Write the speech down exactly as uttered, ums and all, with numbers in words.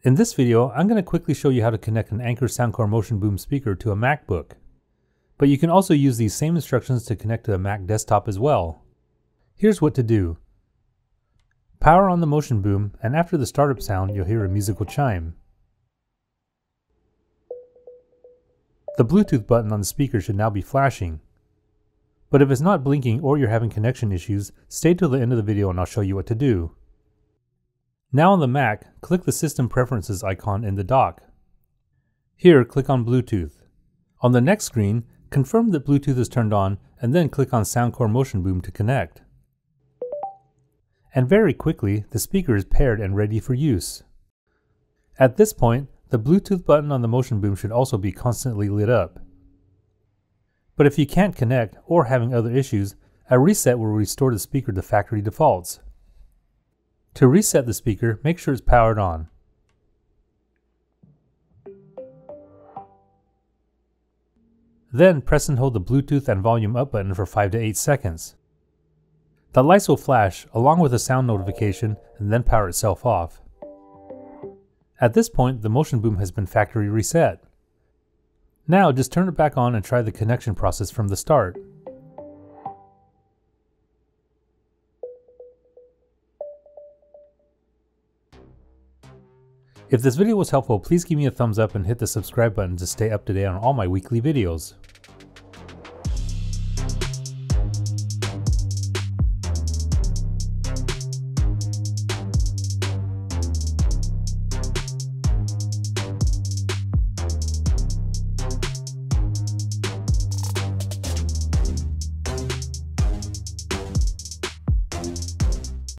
In this video, I'm going to quickly show you how to connect an Anker Soundcore Motion Boom speaker to a MacBook. But you can also use these same instructions to connect to a Mac desktop as well. Here's what to do. Power on the Motion Boom, and after the startup sound, you'll hear a musical chime. The Bluetooth button on the speaker should now be flashing. But if it's not blinking or you're having connection issues, stay till the end of the video and I'll show you what to do. Now on the Mac, click the System Preferences icon in the dock. Here, click on Bluetooth. On the next screen, confirm that Bluetooth is turned on and then click on Soundcore Motion Boom to connect. And very quickly, the speaker is paired and ready for use. At this point, the Bluetooth button on the Motion Boom should also be constantly lit up. But if you can't connect or having other issues, a reset will restore the speaker to factory defaults. To reset the speaker, make sure it's powered on. Then press and hold the Bluetooth and volume up button for five to eight seconds. The lights will flash along with a sound notification and then power itself off. At this point, the Motion Boom has been factory reset. Now just turn it back on and try the connection process from the start. If this video was helpful, please give me a thumbs up and hit the subscribe button to stay up to date on all my weekly videos.